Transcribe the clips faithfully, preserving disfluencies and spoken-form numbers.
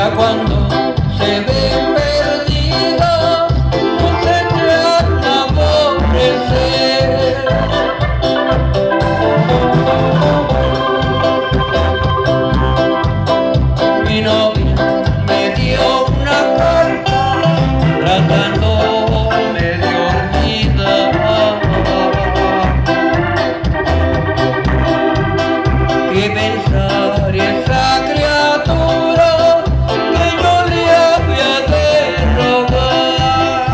Ya cuando se ve perdido, no se trata de aborrecer. Mi novia me dio una carta tratándome de olvidar. ¿Qué pensar esa criatura que yo le había de rogar?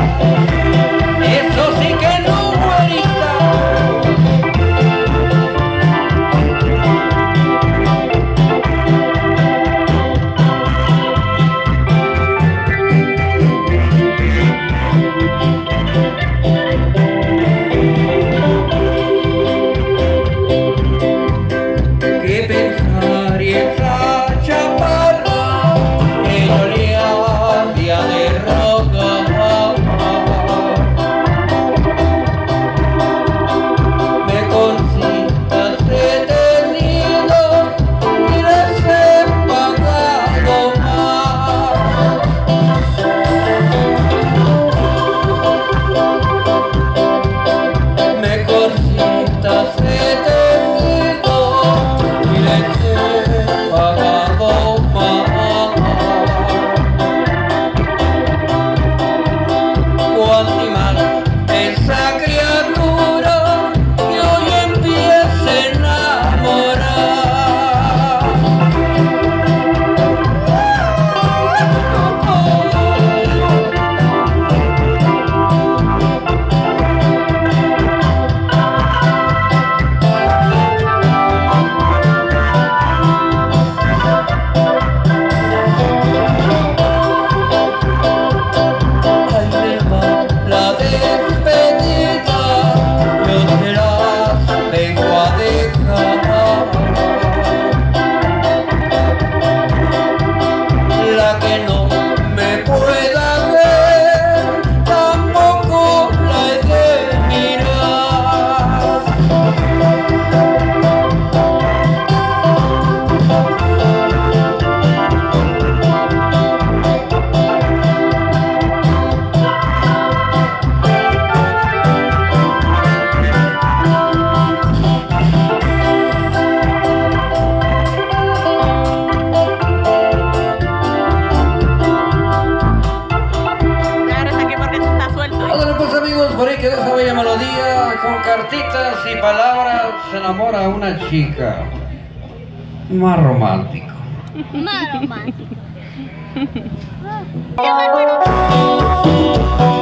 Eso sí que no, güerita. ¿Qué pensar y esa chaparra que yo le había de rogar? Me consigas detenido y les he pagado más. Me consigas detenido y les he pagado más. Cuánto más esa criatura que hoy empieza a enamorar. Ahí le va la despedida, yo te las vengo a dejar. La que no me pueda ver, tampoco la he de mirar. Claro, saqué porque esto está suelto. Ándale pues amigos, por ahí quedó esa bella melodía. Con cartitas y palabras se enamora a una chica. Más romántico. Más romántico.